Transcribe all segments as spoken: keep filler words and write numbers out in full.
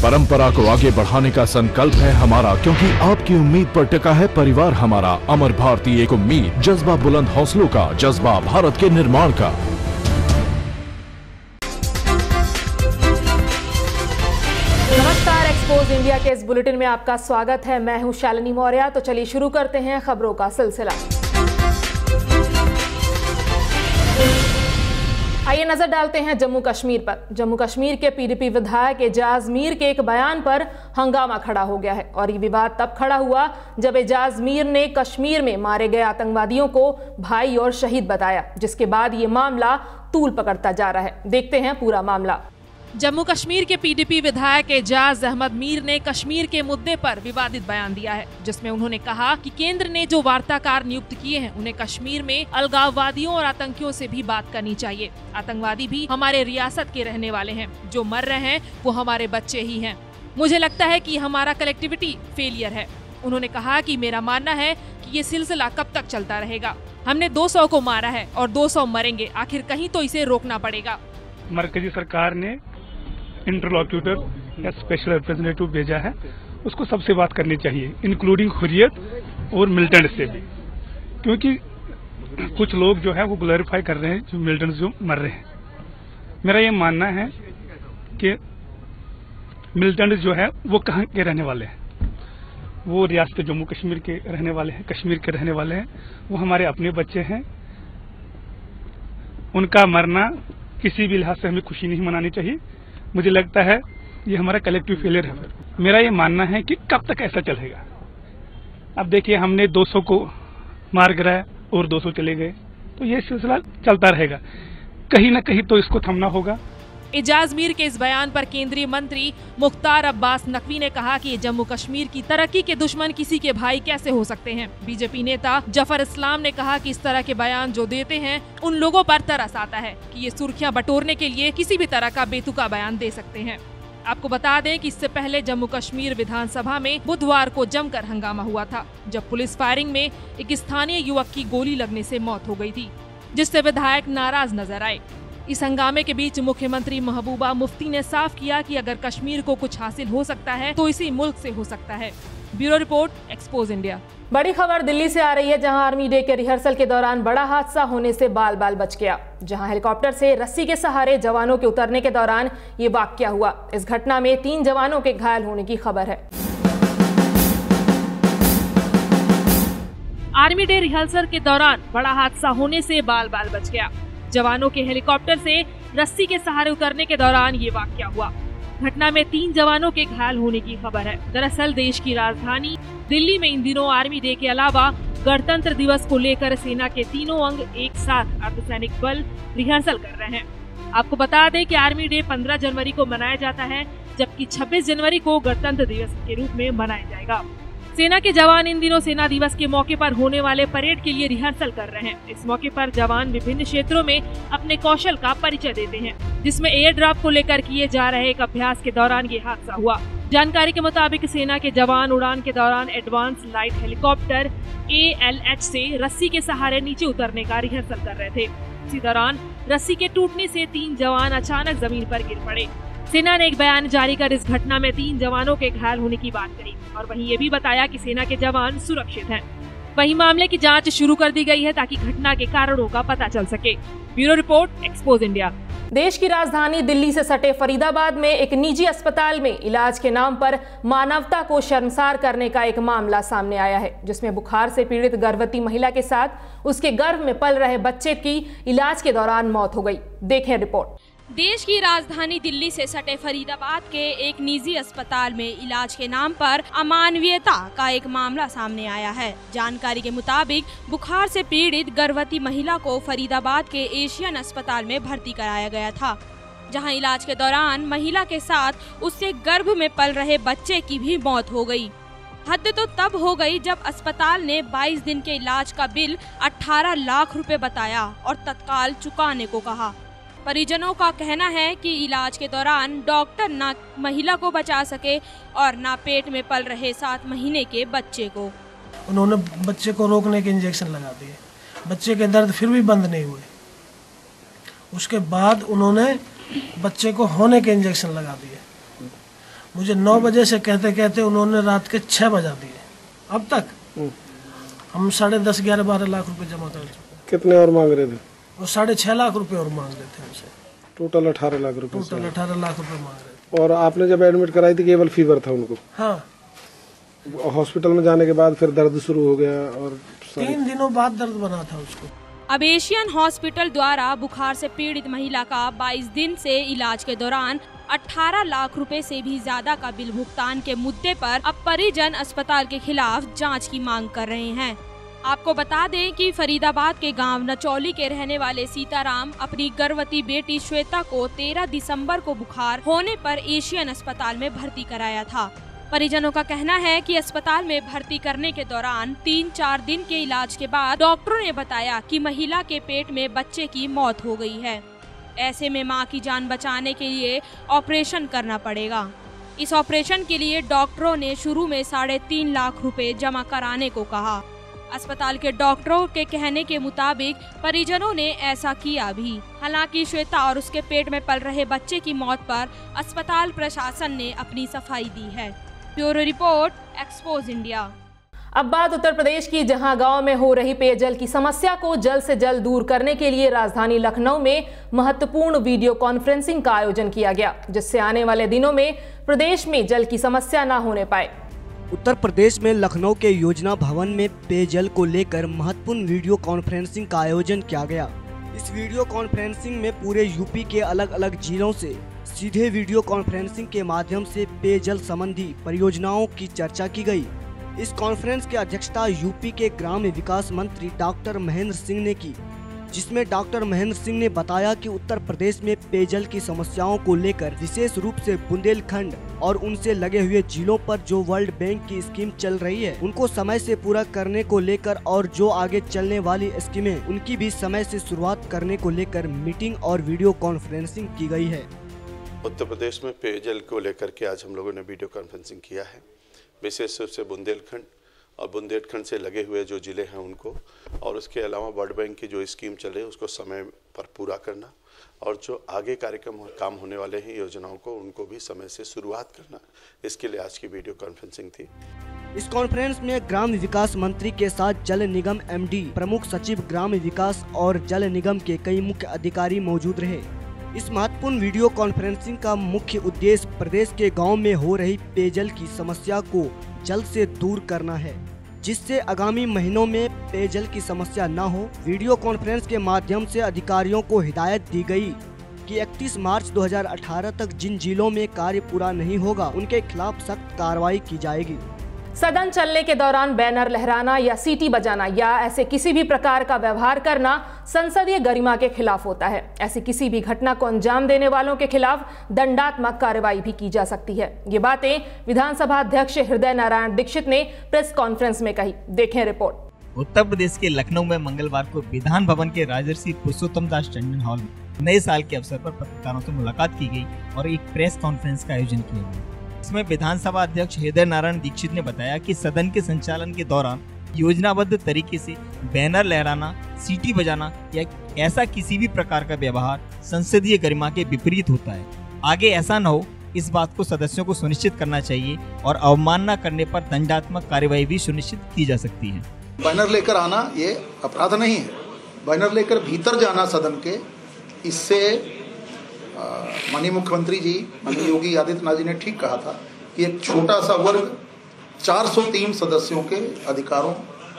परंपरा को आगे बढ़ाने का संकल्प है हमारा, क्योंकि आपकी उम्मीद पर टिका है परिवार हमारा। अमर भारती एक उम्मीद, जज्बा बुलंद हौसलों का, जज्बा भारत के निर्माण का। नमस्कार, एक्सपोज इंडिया के इस बुलेटिन में आपका स्वागत है। मैं हूं शालिनी मौर्य। तो चलिए शुरू करते हैं खबरों का सिलसिला। आइए नजर डालते हैं जम्मू कश्मीर पर। जम्मू कश्मीर के पीडीपी विधायक एजाज मीर के एक बयान पर हंगामा खड़ा हो गया है और ये विवाद तब खड़ा हुआ जब एजाज मीर ने कश्मीर में मारे गए आतंकवादियों को भाई और शहीद बताया, जिसके बाद ये मामला तूल पकड़ता जा रहा है। देखते हैं पूरा मामला। जम्मू कश्मीर के पीडीपी विधायक एजाज अहमद मीर ने कश्मीर के मुद्दे पर विवादित बयान दिया है, जिसमें उन्होंने कहा कि केंद्र ने जो वार्ताकार नियुक्त किए हैं उन्हें कश्मीर में अलगाववादियों और आतंकियों से भी बात करनी चाहिए। आतंकवादी भी हमारे रियासत के रहने वाले हैं, जो मर रहे हैं वो हमारे बच्चे ही हैं। मुझे लगता है कि हमारा कलेक्टिविटी फेलियर है। उन्होंने कहा कि मेरा मानना है कि ये सिलसिला कब तक चलता रहेगा। हमने दो सौ को मारा है और दो सौ मरेंगे, आखिर कहीं तो इसे रोकना पड़ेगा। मरकजी सरकार ने इंटरलॉक्यूटर या स्पेशल रिप्रेजेंटेटिव भेजा है, उसको सबसे बात करनी चाहिए, इंक्लूडिंग हुर्रियत और मिलिटेंट से भी, क्योंकि कुछ लोग जो है वो ग्लोरीफाई कर रहे हैं जो मिलिटेंट जो मर रहे हैं। मेरा ये मानना है कि मिलिटेंट जो है वो कहाँ के रहने वाले हैं, वो रियासत जम्मू कश्मीर के रहने वाले हैं, कश्मीर के रहने वाले हैं, वो हमारे अपने बच्चे हैं। उनका मरना किसी भी लिहाज से हमें खुशी नहीं मनानी चाहिए। मुझे लगता है ये हमारा कलेक्टिव फेलियर है। मेरा ये मानना है कि कब तक ऐसा चलेगा। अब देखिए, हमने दो सौ को मार गिराया और दो सौ चले गए, तो ये सिलसिला चलता रहेगा। कहीं ना कहीं तो इसको थमना होगा। एजाज मीर के इस बयान पर केंद्रीय मंत्री मुख्तार अब्बास नकवी ने कहा कि जम्मू कश्मीर की तरक्की के दुश्मन किसी के भाई कैसे हो सकते हैं। बीजेपी नेता जफर इस्लाम ने कहा कि इस तरह के बयान जो देते हैं उन लोगों पर तरस आता है कि ये सुर्खियां बटोरने के लिए किसी भी तरह का बेतुका बयान दे सकते हैं। आपको बता दें कि इससे पहले जम्मू कश्मीर विधानसभा में बुधवार को जमकर हंगामा हुआ था, जब पुलिस फायरिंग में एक स्थानीय युवक की गोली लगने से मौत हो गई थी, जिससे विधायक नाराज नजर आए। इस हंगामे के बीच मुख्यमंत्री महबूबा मुफ्ती ने साफ किया कि अगर कश्मीर को कुछ हासिल हो सकता है तो इसी मुल्क से हो सकता है। Bureau report, expose India. बड़ी खबर दिल्ली से आ रही है, जहां आर्मी डे के रिहर्सल के दौरान बड़ा हादसा होने से बाल बाल बच गया। जहां हेलीकॉप्टर से रस्सी के सहारे जवानों के उतरने के दौरान ये वाकया हुआ। इस घटना में तीन जवानों के घायल होने की खबर है। आर्मी डे रिहर्सल के दौरान बड़ा हादसा होने से बाल बाल बच गया। जवानों के हेलीकॉप्टर से रस्सी के सहारे उतरने के दौरान ये वाकया हुआ। घटना में तीन जवानों के घायल होने की खबर है। दरअसल देश की राजधानी दिल्ली में इन दिनों आर्मी डे के अलावा गणतंत्र दिवस को लेकर सेना के तीनों अंग एक साथ अर्धसैनिक बल रिहर्सल कर रहे हैं। आपको बता दें कि आर्मी डे पंद्रह जनवरी को मनाया जाता है, जबकि छब्बीस जनवरी को गणतंत्र दिवस के रूप में मनाया जाएगा। सेना के जवान इन दिनों सेना दिवस के मौके पर होने वाले परेड के लिए रिहर्सल कर रहे हैं। इस मौके पर जवान विभिन्न क्षेत्रों में अपने कौशल का परिचय देते हैं, जिसमें एयर ड्रॉप को लेकर किए जा रहे एक अभ्यास के दौरान ये हादसा हुआ। जानकारी के मुताबिक सेना के जवान उड़ान के दौरान advance light helicopter A L H से रस्सी के सहारे नीचे उतरने का रिहर्सल कर रहे थे। इसी दौरान रस्सी के टूटने से तीन जवान अचानक जमीन पर गिर पड़े। सेना ने एक बयान जारी कर इस घटना में तीन जवानों के घायल होने की बात कही और वहीं ये भी बताया कि सेना के जवान सुरक्षित हैं। वहीं मामले की जांच शुरू कर दी गई है ताकि घटना के कारणों का पता चल सके। Bureau report, expose India. देश की राजधानी दिल्ली से सटे फरीदाबाद में एक निजी अस्पताल में इलाज के नाम पर मानवता को शर्मसार करने का एक मामला सामने आया है, जिसमें बुखार से पीड़ित गर्भवती महिला के साथ उसके गर्भ में पल रहे बच्चे की इलाज के दौरान मौत हो गई। देखें रिपोर्ट। देश की राजधानी दिल्ली से सटे फरीदाबाद के एक निजी अस्पताल में इलाज के नाम पर अमानवीयता का एक मामला सामने आया है। जानकारी के मुताबिक बुखार से पीड़ित गर्भवती महिला को फरीदाबाद के एशियन अस्पताल में भर्ती कराया गया था, जहां इलाज के दौरान महिला के साथ उसके गर्भ में पल रहे बच्चे की भी मौत हो गई। हद तो तब हो गई जब अस्पताल ने बाईस दिन के इलाज का बिल अठारह लाख रुपए बताया और तत्काल चुकाने को कहा। परिजनों का कहना है कि इलाज के दौरान डॉक्टर न महिला को बचा सके और न पेट में पल रहे सात महीने के बच्चे को। उन्होंने बच्चे को रोकने के इंजेक्शन लगा दिए, बच्चे के दर्द फिर भी बंद नहीं हुए। उसके बाद उन्होंने बच्चे को होने के इंजेक्शन लगा दिए मुझे नौ बजे से कहते कहते उन्होंने रात के छः बजा दिए। अब तक हम साढ़े दस ग्यारह बारह लाख रुपए जमा कर चुके। कितने और मांग रहे थे? और साढ़े छः लाख रुपए और मांग रहे थे हमसे। टोटल अठारह लाख रुपए। टोटल अठारह लाख रुपए मांग रहे थे। और आपने जब एडमिट कराई थी केवल फीवर था उनको? हाँ। हॉस्पिटल में जाने के बाद फिर दर्द शुरू हो गया और तीन दिनों बाद दर्द बना था उसको। अब एशियन हॉस्पिटल द्वारा बुखार से पीड़ित महिला का बाईस दिन से इलाज के दौरान अठारह लाख रुपए से भी ज्यादा का बिल भुगतान के मुद्दे पर अब परिजन अस्पताल के खिलाफ जांच की मांग कर रहे हैं। आपको बता दें कि फरीदाबाद के गांव नचौली के रहने वाले सीताराम अपनी गर्भवती बेटी श्वेता को तेरह दिसंबर को बुखार होने पर एशियन अस्पताल में भर्ती कराया था। परिजनों का कहना है कि अस्पताल में भर्ती करने के दौरान तीन चार दिन के इलाज के बाद डॉक्टरों ने बताया कि महिला के पेट में बच्चे की मौत हो गई है। ऐसे में मां की जान बचाने के लिए ऑपरेशन करना पड़ेगा। इस ऑपरेशन के लिए डॉक्टरों ने शुरू में साढ़े तीन लाख रुपए जमा कराने को कहा। अस्पताल के डॉक्टरों के कहने के मुताबिक परिजनों ने ऐसा किया भी। हालांकि श्वेता और उसके पेट में पल रहे बच्चे की मौत पर अस्पताल प्रशासन ने अपनी सफाई दी है। Bureau report, expose India. अब बात उत्तर प्रदेश की, जहां गांव में हो रही पेयजल की समस्या को जल्द से जल्द दूर करने के लिए राजधानी लखनऊ में महत्वपूर्ण वीडियो कॉन्फ्रेंसिंग का आयोजन किया गया, जिससे आने वाले दिनों में प्रदेश में जल की समस्या न होने पाए। उत्तर प्रदेश में लखनऊ के योजना भवन में पेयजल को लेकर महत्वपूर्ण वीडियो कॉन्फ्रेंसिंग का आयोजन किया गया। इस वीडियो कॉन्फ्रेंसिंग में पूरे यूपी के अलग अलग जिलों से सीधे वीडियो कॉन्फ्रेंसिंग के माध्यम से पेयजल संबंधी परियोजनाओं की चर्चा की गई। इस कॉन्फ्रेंस की अध्यक्षता यूपी के ग्राम्य विकास मंत्री डॉक्टर महेंद्र सिंह ने की, जिसमें डॉक्टर महेंद्र सिंह ने बताया कि उत्तर प्रदेश में पेयजल की समस्याओं को लेकर विशेष रूप से बुंदेलखंड और उनसे लगे हुए जिलों पर जो वर्ल्ड बैंक की स्कीम चल रही है उनको समय से पूरा करने को लेकर और जो आगे चलने वाली स्कीमें उनकी भी समय से शुरुआत करने को लेकर मीटिंग और वीडियो कॉन्फ्रेंसिंग की गई है। उत्तर प्रदेश में पेयजल को लेकर के आज हम लोगों ने वीडियो कॉन्फ्रेंसिंग किया है, विशेष रूप से बुंदेलखंड और बुंदेलखंड से लगे हुए जो ज़िले हैं उनको, और उसके अलावा वर्ल्ड बैंक की जो स्कीम चल रही है उसको समय पर पूरा करना, और जो आगे कार्यक्रम काम होने वाले हैं योजनाओं को उनको भी समय से शुरुआत करना, इसके लिए आज की वीडियो कॉन्फ्रेंसिंग थी। इस कॉन्फ्रेंस में ग्राम्य विकास मंत्री के साथ जल निगम एमडी, प्रमुख सचिव ग्राम्य विकास और जल निगम के कई मुख्य अधिकारी मौजूद रहे। इस महत्वपूर्ण वीडियो कॉन्फ्रेंसिंग का मुख्य उद्देश्य प्रदेश के गांव में हो रही पेयजल की समस्या को जल्द से दूर करना है, जिससे आगामी महीनों में पेयजल की समस्या न हो। वीडियो कॉन्फ्रेंस के माध्यम से अधिकारियों को हिदायत दी गई कि इकतीस मार्च दो हज़ार अठारह तक जिन जिलों में कार्य पूरा नहीं होगा उनके खिलाफ सख्त कार्रवाई की जाएगी। सदन चलने के दौरान बैनर लहराना या सीटी बजाना या ऐसे किसी भी प्रकार का व्यवहार करना संसदीय गरिमा के खिलाफ होता है। ऐसी किसी भी घटना को अंजाम देने वालों के खिलाफ दंडात्मक कार्रवाई भी की जा सकती है। ये बातें विधानसभा अध्यक्ष हृदय नारायण दीक्षित ने प्रेस कॉन्फ्रेंस में कही। देखें रिपोर्ट। उत्तर प्रदेश के लखनऊ में मंगलवार को विधान भवन के राजर्षि पुरुषोत्तम दास टंडन हॉल में नए साल के अवसर पर पत्रकारों से मुलाकात की गई और एक प्रेस कॉन्फ्रेंस का आयोजन किया गया। इसमें विधानसभा अध्यक्ष हृदय नारायण दीक्षित ने बताया कि सदन के संचालन के दौरान योजनाबद्ध तरीके से बैनर लहराना, सीटी बजाना या ऐसा किसी भी प्रकार का व्यवहार संसदीय गरिमा के विपरीत होता है। आगे ऐसा न हो, इस बात को सदस्यों को सुनिश्चित करना चाहिए और अवमानना करने पर दंडात्मक कार्यवाही भी सुनिश्चित की जा सकती है। बैनर लेकर आना ये अपराध नहीं है। बैनर लेकर भीतर जाना सदन के, इससे माननीय मुख्यमंत्री जी, माननीय योगी आदित्यनाथ जी ने ठीक कहा था कि एक छोटा सा वर्ग चार सौ तीन सदस्यों के अधिकारों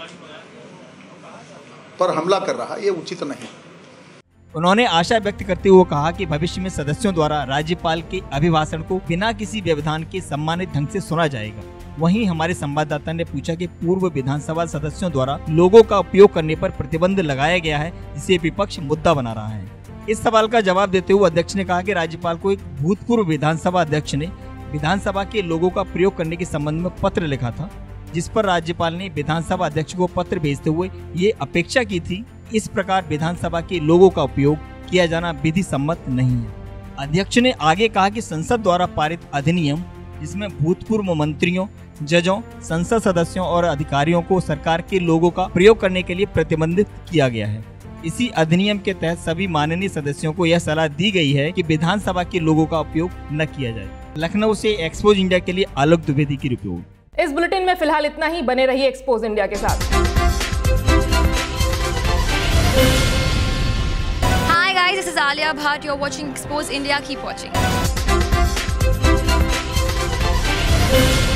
पर हमला कर रहा है, ये उचित नहीं। उन्होंने आशा व्यक्त करते हुए कहा कि भविष्य में सदस्यों द्वारा राज्यपाल के अभिभाषण को बिना किसी व्यवधान के सम्मानित ढंग से सुना जाएगा। वहीं हमारे संवाददाता ने पूछा कि पूर्व विधानसभा सदस्यों द्वारा लोगों का उपयोग करने पर प्रतिबंध लगाया गया है, जिसे विपक्ष मुद्दा बना रहा है। इस सवाल का जवाब देते हुए अध्यक्ष ने कहा कि राज्यपाल को एक भूतपूर्व विधानसभा अध्यक्ष ने विधानसभा के लोगों का प्रयोग करने के संबंध में पत्र लिखा था, जिस पर राज्यपाल ने विधानसभा अध्यक्ष को पत्र भेजते हुए ये अपेक्षा की थी। इस प्रकार विधानसभा के लोगों का उपयोग किया जाना विधि सम्मत नहीं है। अध्यक्ष ने आगे कहा कि संसद द्वारा पारित अधिनियम, जिसमें भूतपूर्व मंत्रियों, जजों, संसद सदस्यों और अधिकारियों को सरकार के लोगों का प्रयोग करने के लिए प्रतिबंधित किया गया है। इसी अधिनियम के तहत सभी माननीय सदस्यों को यह सलाह दी गई है कि विधानसभा के लोगों का उपयोग न किया जाए। लखनऊ से एक्सपोज इंडिया के लिए आलोक द्विवेदी की रिपोर्ट। इस बुलेटिन में फिलहाल इतना ही। बने रहिए एक्सपोज इंडिया के साथ। Hi guys, this is Alia Bhatt. You're watching Expose India. Keep watching.